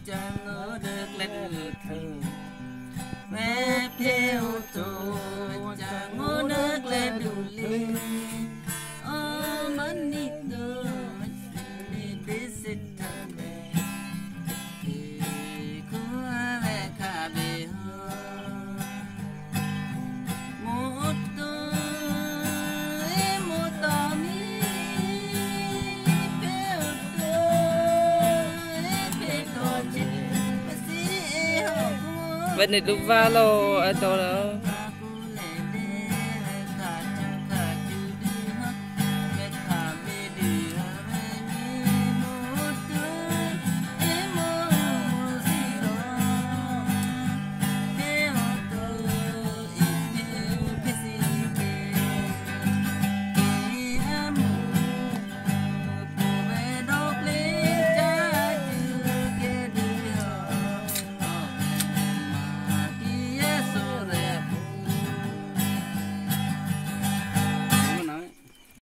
chẳng ngờ được lên được thử mẹ phiêu trù chẳng ngờ được lên đủ ly ô mắn nít nơ đi đi xin thằng mẹ thì cô mẹ cả bề một tôi một tao mi phiêu tôi chết bác sĩ học Vậy này lúc vào lô ở chỗ đó